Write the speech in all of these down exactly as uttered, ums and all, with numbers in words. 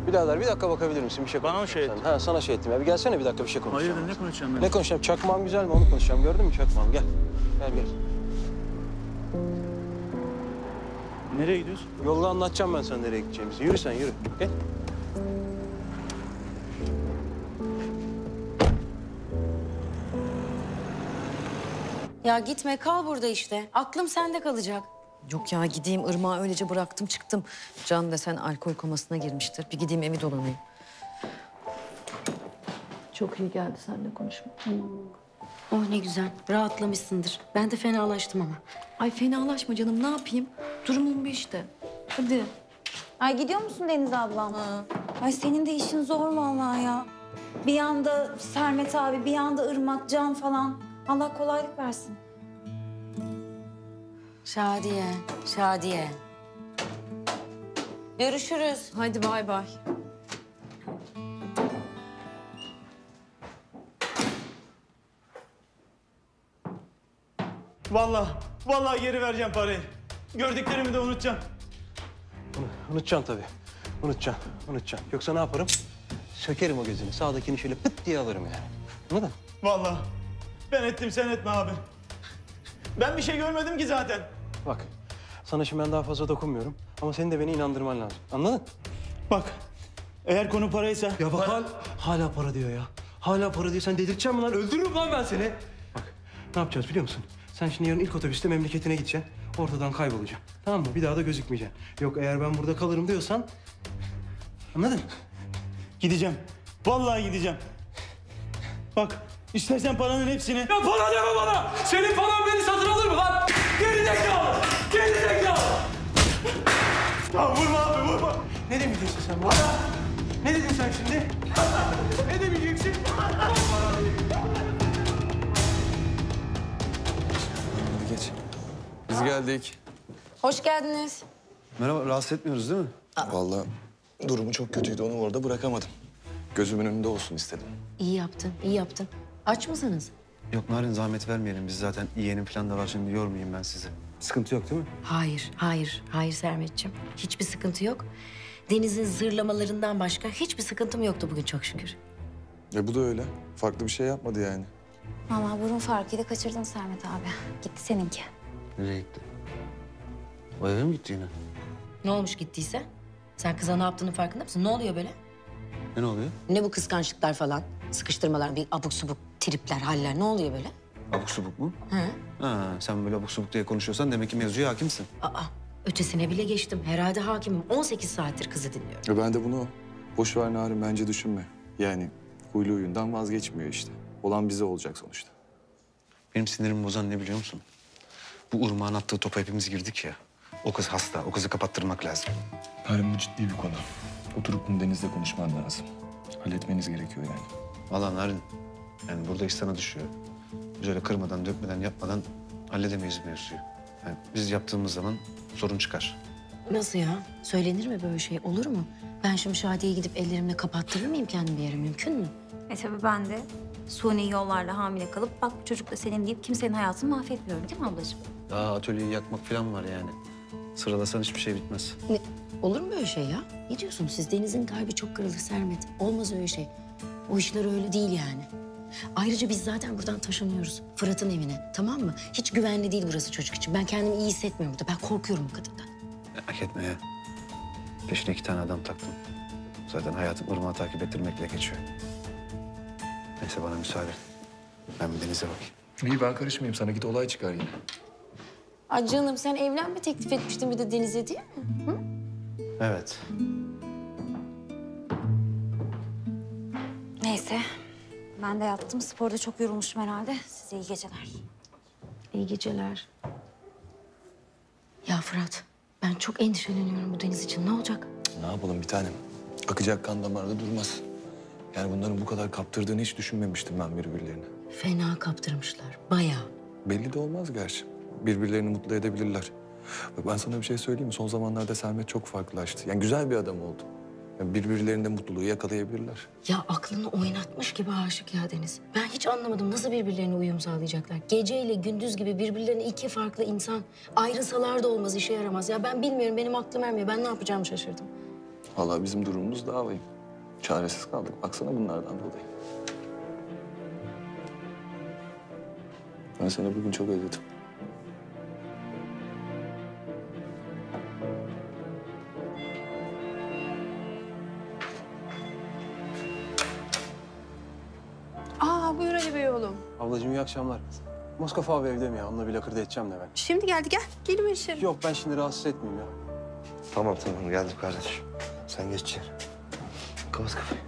Birader bir dakika bakabilir misin? Bir şey Bana mı konuşacağım şey seninle. Ha sana şey ettim ya. Bir gelsene bir dakika bir şey konuşacağım. Hayırdır, ne konuşacağım ben? Ne konuşacağım? Çakmağım güzel mi? Onu konuşacağım. Gördün mü çakmağım? Gel. Gel gel. Nereye gidiyorsun? Yolda anlatacağım ben sana nereye gideceğimizi. Yürü sen yürü. Gel. Ya gitme, kal burada işte. Aklım sende kalacak. Yok ya gideyim Irmak'ı öylece bıraktım çıktım. Can desen alkol komasına girmiştir. Bir gideyim evi dolanayım. Çok iyi geldi seninle konuşmak. Oh ne güzel, rahatlamışsındır. Ben de fenalaştım ama. Ay fenalaşma canım ne yapayım? Durumum bu işte. Hadi. Ay gidiyor musun Deniz ablam? Ay senin de işin zor vallahi ya. Bir yanda Sermet abi, bir yanda Irmak, Can falan. Allah kolaylık versin. Şadiye, Şadiye. Görüşürüz. Hadi bay bay. Vallahi, vallahi geri vereceğim parayı. Gördüklerimi de unutacağım. Unutacaksın tabii. Unutacaksın. Unutacaksın. Yoksa ne yaparım? Sökerim o gözünü. Sağdakini şöyle pıt diye alırım yani. Anladın? Vallahi. Ben ettim, sen etme abi. Ben bir şey görmedim ki zaten. Bak. Sana şimdi ben daha fazla dokunmuyorum. Ama senin de beni inandırman lazım. Anladın? Bak, eğer konu paraysa... Ya bak hal, hala para diyor ya. Hala para diyor. Sen delirteceksin mi lan? Öldürürüm lan ben seni. Bak ne yapacağız biliyor musun? Sen şimdi yarın ilk otobüste memleketine gideceksin. Ortadan kaybolacaksın. Tamam mı? Bir daha da gözükmeyeceksin. Yok eğer ben burada kalırım diyorsan... Anladın? Gideceğim. Vallahi gideceğim. Bak, istersen paranın hepsini... Ya para deme bana! Senin paran beni satın alır mı lan? Geri zekalı! Geri zekalı! Ya vurma abi, vurma. Ne demeyeceksin sen bana? Ne dedin sen şimdi? Ne demeyeceksin? Geç. Biz geldik. Hoş geldiniz. Merhaba, rahatsız etmiyoruz değil mi? Vallahi durumu çok kötüydü. Onu orada bırakamadım. Gözümün önünde olsun istedim. İyi yaptın, iyi yaptın. Aç mısınız? Yok Narin, zahmet vermeyelim. Biz zaten yeğenim falan da var. Şimdi yormayayım ben sizi. Sıkıntı yok değil mi? Hayır, hayır, hayır Sermetciğim. Hiçbir sıkıntı yok. Deniz'in zırlamalarından başka hiçbir sıkıntım yoktu bugün çok şükür. E bu da öyle. Farklı bir şey yapmadı yani. Ama burun farkıyla kaçırdın Sermet abi. Gitti seninki. Nereye gitti? O eve mi gitti yine? Ne olmuş gittiyse? Sen kıza ne yaptığının farkında mısın? Ne oluyor böyle? Ne oluyor? Ne bu kıskançlıklar falan? Sıkıştırmalar, bir abuk subuk tripler, haller. Ne oluyor böyle? Abuk subuk mu? Hı? Ha, sen böyle abuk subuk diye konuşuyorsan demek ki mevzuya hakimsin. Aa, ötesine bile geçtim. Herhalde hakimim. on sekiz saattir kızı dinliyorum. E ben de bunu boş ver Narin, bence düşünme. Yani huylu huyundan vazgeçmiyor işte. Olan bize olacak sonuçta. Benim sinirimi bozan ne biliyor musun? Bu Irmak'ın attığı topa hepimiz girdik ya. O kız hasta, o kızı kapattırmak lazım. Narin, bu ciddi bir konu. Oturup bunu Deniz'le konuşman lazım. Halletmeniz gerekiyor yani. Vallahi Narin, yani burada iş sana düşüyor. Biz öyle kırmadan, dökmeden, yapmadan halledemeyiz mevzuyu. Yani biz yaptığımız zaman sorun çıkar. Nasıl ya? Söylenir mi böyle şey? Olur mu? Ben şimdi Şadiye'ye gidip ellerimle kapattırır mıyım kendimi bir yere? Mümkün mü? E tabii ben de suni yollarla hamile kalıp bak bu çocuk da senin deyip kimsenin hayatını mahvetmiyorum değil mi ablacığım? Daha atölyeyi yakmak falan var yani. Sıralasan hiçbir şey bitmez. Ne? Olur mu öyle şey ya? Ne diyorsunuz siz? Deniz'in kalbi çok kırılır Sermet. Olmaz öyle şey. O işler öyle değil yani. Ayrıca biz zaten buradan taşınıyoruz. Fırat'ın evine, tamam mı? Hiç güvenli değil burası çocuk için. Ben kendimi iyi hissetmiyorum burada. Ben korkuyorum bu kadından. Merak etme ya. Peşine iki tane adam taktım. Zaten hayatım Irmak'ı takip ettirmekle geçiyor. Neyse bana müsaade. Ben bir Deniz'e bakayım. İyi, ben karışmayayım sana. Git, olay çıkar yine. Ay canım sen evlenme teklif etmiştin bir de Deniz'e değil mi? Hı? Evet. Neyse. Ben de yattım. Sporda çok yorulmuşum herhalde. Size iyi geceler. İyi geceler. Ya Fırat, ben çok endişeleniyorum bu Deniz için. Ne olacak? Ne yapalım bir tanem? Akacak kan damarda durmaz. Yani bunların bu kadar kaptırdığını hiç düşünmemiştim ben birbirlerine. Fena kaptırmışlar, bayağı. Belli de olmaz gerçi. Birbirlerini mutlu edebilirler. Bak ben sana bir şey söyleyeyim mi? Son zamanlarda Sermet çok farklılaştı. Yani güzel bir adam oldu. Yani birbirlerinde mutluluğu yakalayabilirler. Ya aklını oynatmış gibi aşık ya Deniz. Ben hiç anlamadım nasıl birbirlerine uyum sağlayacaklar. Geceyle gündüz gibi birbirlerine iki farklı insan. Ayrılsalar da olmaz, işe yaramaz. Ya ben bilmiyorum, benim aklım ermiyor. Ben ne yapacağımı şaşırdım. Vallahi bizim durumumuz daha vahim. Çaresiz kaldık. Baksana bunlardan dolayı. Ben seni bugün çok özledim. Aa buyur Ali Bey oğlum. Ablacığım iyi akşamlar. Moskova abi evde mi ya? Onunla bir lakırdı edeceğim de ben. Şimdi geldi gel. Gelin içeri. Yok ben şimdi rahatsız etmeyeyim ya. Tamam tamam geldim kardeşim. Sen geç içeri. Kapat kafayı.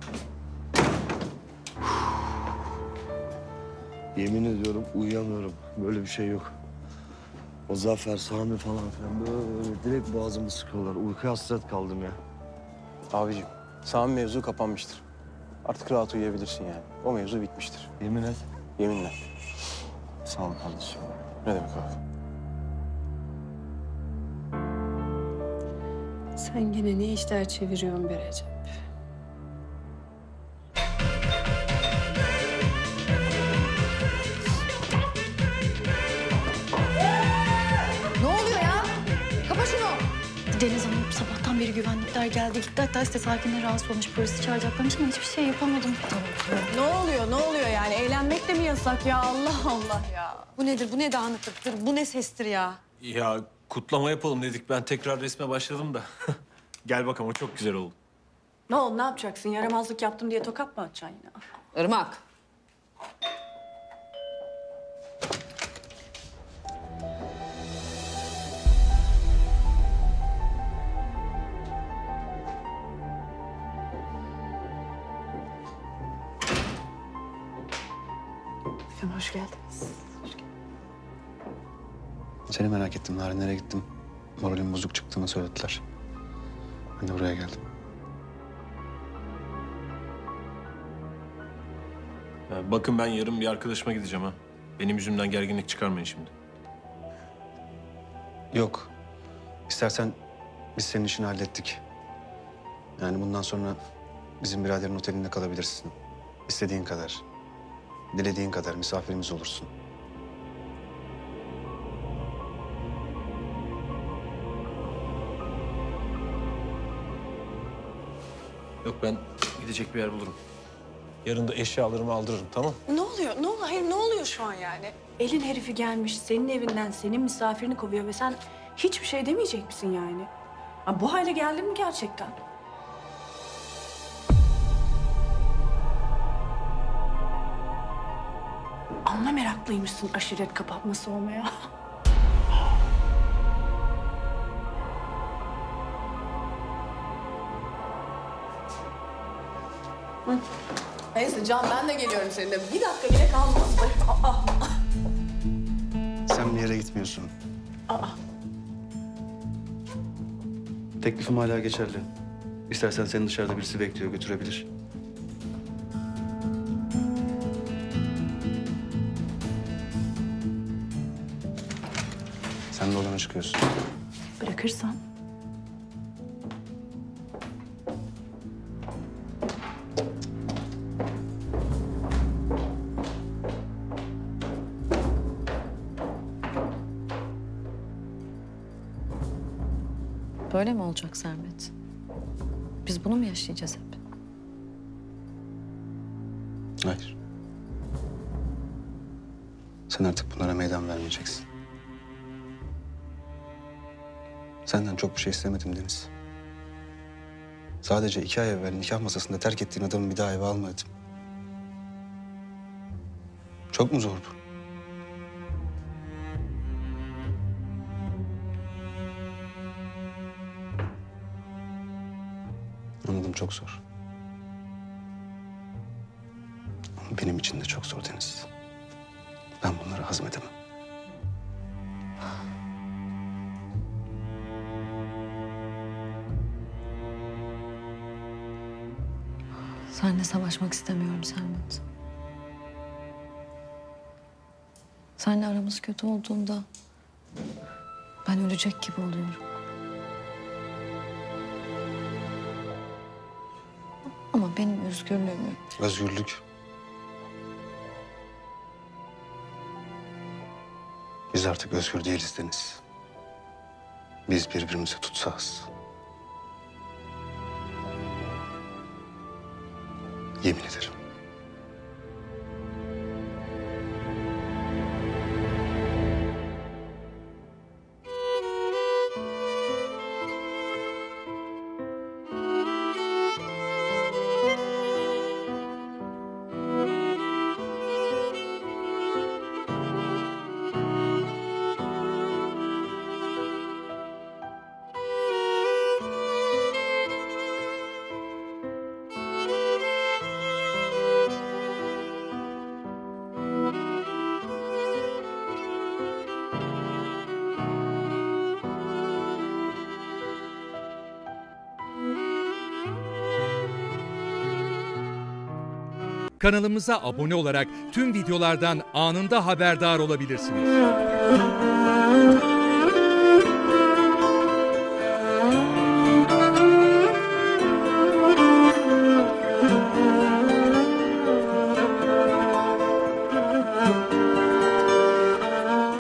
Yemin ediyorum uyuyamıyorum. Böyle bir şey yok. O Zafer, Sami falan filan böyle direkt boğazımı sıkıyorlar. Uykuya hasret kaldım ya. Abicim Sami mevzu kapanmıştır. Artık rahat uyuyabilirsin yani. O mevzu bitmiştir. Yemin et. Yeminle. Sağ ol kardeşim. Ne demek abi? Sen gene ne işler çeviriyorsun be Recep? Ne oluyor ya? Kapa şunu. Deniz Hanım sabahtan beri güvenlikler geldi gitti. Hatta site sakinleri rahatsız olmuş. Polisi çağıracaklarmış ama hiçbir şey yapamadım. Ne oluyor ne oluyor yani? Eğlenmek de mi yasak ya? Allah Allah ya. Bu nedir? Bu ne dağınıklıktır? Bu ne sestir ya? Ya kutlama yapalım dedik. Ben tekrar resme başladım da. Gel bakalım o çok güzel oldu. Ne oldu ne yapacaksın? Yaramazlık yaptım diye tokat mı atacaksın yine? Irmak. Efendim hoş geldiniz. Seni merak ettim. Narin nereye gittim? Moralim bozuk çıktığını söylediler. Ben de buraya geldim. Ya bakın ben yarın bir arkadaşıma gideceğim ha. Benim yüzümden gerginlik çıkarmayın şimdi. Yok. İstersen biz senin işini hallettik. Yani bundan sonra bizim biraderin otelinde kalabilirsin. İstediğin kadar, dilediğin kadar misafirimiz olursun. Yok ben gidecek bir yer bulurum. Yarın da eşyalarımı aldırırım tamam? Ne oluyor? Ne oluyor? Hayır ne oluyor şu an yani? Elin herifi gelmiş senin evinden senin misafirini kovuyor ve sen hiçbir şey demeyecek misin yani? Ha, bu hale geldin mi gerçekten? Amma meraklıymışsın aşiret kapatması olmaya. Hı. Neyse Can ben de geliyorum seninle. Bir dakika bile kalmaz. Aa. Sen bir yere gitmiyorsun. Aa. Teklifim hala geçerli. İstersen seni dışarıda birisi bekliyor, götürebilir. Sen de odana çıkıyorsun. Bırakırsan. Böyle mi olacak Sermet? Biz bunu mu yaşayacağız hep? Hayır. Sen artık bunlara meydan vermeyeceksin. Senden çok bir şey istemedim Deniz. Sadece iki ay evvel nikah masasında terk ettiğin adamı bir daha eve almadım. Çok mu zor bu? Anladım, çok zor. Ama benim için de çok zor Deniz. Ben bunları hazmedemem. Seninle savaşmak istemiyorum Sermet. Seninle aramız kötü olduğunda ben ölecek gibi oluyorum. Ama benim özgürlüğümü Özgürlük. Biz artık özgür değiliz Deniz. Biz birbirimizi tutsağız. Yemin ederim. Kanalımıza abone olarak tüm videolardan anında haberdar olabilirsiniz.